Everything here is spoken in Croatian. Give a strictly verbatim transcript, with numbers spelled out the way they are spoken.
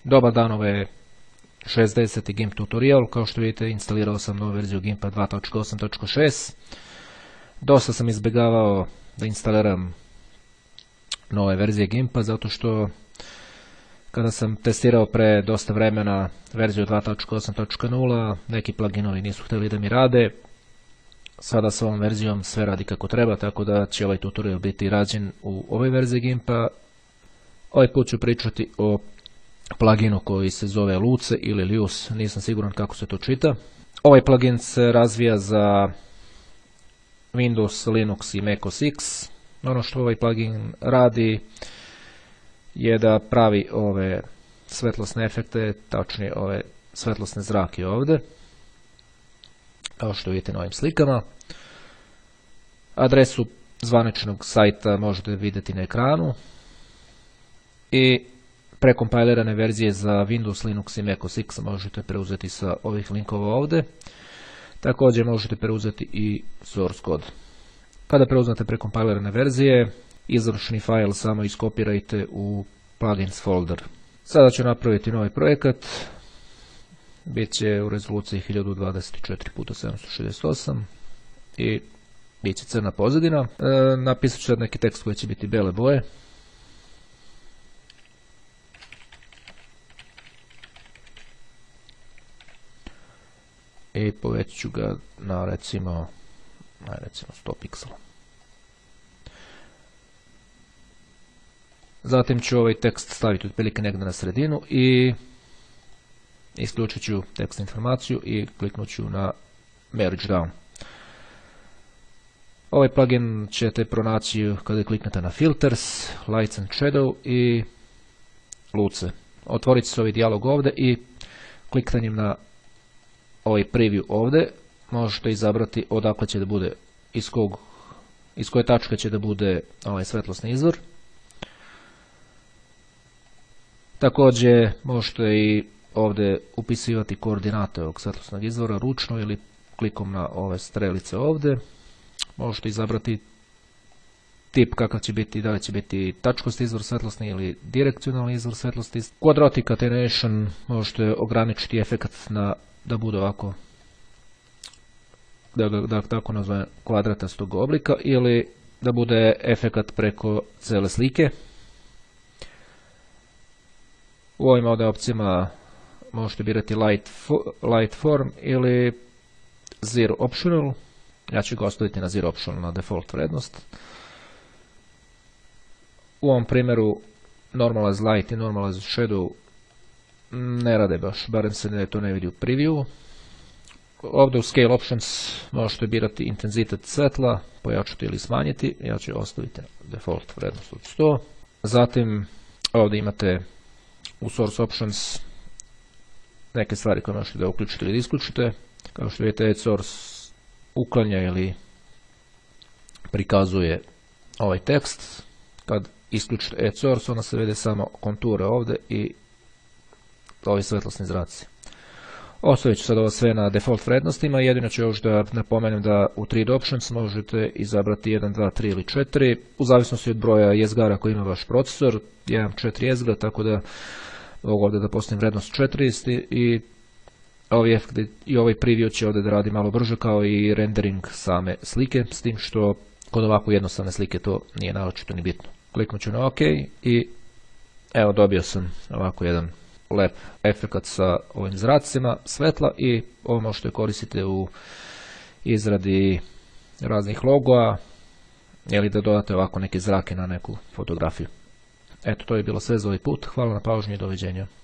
Dobar dan, ovo je šesdeseti GIMP tutorial. Kao što vidite, instalirao sam novu verziju GIMPa dva točka osam točka šest. Dosta sam izbjegavao da instaliram nove verzije GIMPa, zato što kada sam testirao pre dosta vremena verziju dva točka osam točka nula, neki pluginovi nisu htjeli da mi rade. Sada s ovom verzijom sve radi kako treba, tako da će ovaj tutorial biti rađen u ovoj verziji GIMPa. Ovaj put ću pričati o pluginu koji se zove Luce ili Luce, nisam siguran kako se to čita. Ovaj plugin se razvija za Windows, Linux i Mac O S X. Ono što ovaj plugin radi je da pravi ove svetlosne efekte, tačnije ove svetlosne zrake ovdje, kao što vidite na ovim slikama. Adresu zvaničnog sajta možete vidjeti na ekranu i prekompilirane verzije za Windows, Linux i Mac O S X možete preuzeti sa ovih linkova ovdje. Također možete preuzeti i source code. Kada preuzmete prekompilirane verzije, izvršni fajl samo iskopirajte u plugins folder. Sada ću napraviti novi projekat. Biće u rezoluciji hiljadu dvadeset četiri puta sedamsto šezdeset osam i bit će crna pozadina. E, napisat ću sad neki tekst koji će biti bele boje. I povećat ću ga na recimo, na recimo sto piksela. Zatim ću ovaj tekst staviti otprilike negdje na sredinu i isključit ću tekst informaciju i kliknut ću na Merge Down. Ovaj plugin ćete pronaći kada kliknete na Filters, Lights and Shadow i Luce. Otvorit će se ovaj dijalog ovdje i kliktanjem na ovaj preview ovdje možete izabrati odakle će da bude, iz, kog, iz koje tačke će da bude ovaj svetlosni izvor. Također možete i ovdje upisivati koordinate ovog svetlosnog izvora ručno ili klikom na ove strelice ovdje. Možete izabrati tip kakav će biti, da li će biti tačkosti izvor svetlosni ili direkcionalni izvor svetlosni. Quadratic attenuation možete ograničiti efekt na da bude ovako, da ga da, tako nazvem, kvadratastog oblika ili da bude efekt preko cijele slike. U ovim ovdje opcijama možete birati light, fo, light form ili zero optional. Ja ću ga ostaviti na zero optional, na default vrednost. U ovom primjeru normalize light i normalize shadow ne rade baš, barem se ne, to ne vidi u preview. Ovdje u Scale Options možete birati intenzitet svetla, pojačati ili smanjiti. Ja ću ostaviti default vrednost od sto. Zatim ovdje imate u Source Options neke stvari koje možete da uključite ili da isključite. Kao što vidite, Add Source uklanja ili prikazuje ovaj tekst. Kad isključite Add Source, onda se vide samo konture ovdje i ovi svetlosni zraci. Ostavit ću sad ovo sve na default vrednostima, jedino ću još da napomenem da u tri D Options možete izabrati jedan, dva, tri ili četiri, u zavisnosti od broja jezgara koji ima vaš procesor, ja imam četiri jezgra, tako da mogu ovdje da postavim vrednost četiri i ovaj, i ovaj preview će ovdje da radi malo brže kao i rendering same slike, s tim što kod ovako jednostavne slike to nije naročito ni bitno. Kliknut ću na OK i evo dobio sam ovako jedan lep efekt sa ovim zracima svetla i ovo možete koristiti u izradi raznih logoa ili da dodate ovako neke zrake na neku fotografiju. Eto, to je bilo sve za ovaj put. Hvala na pažnji i doviđenja.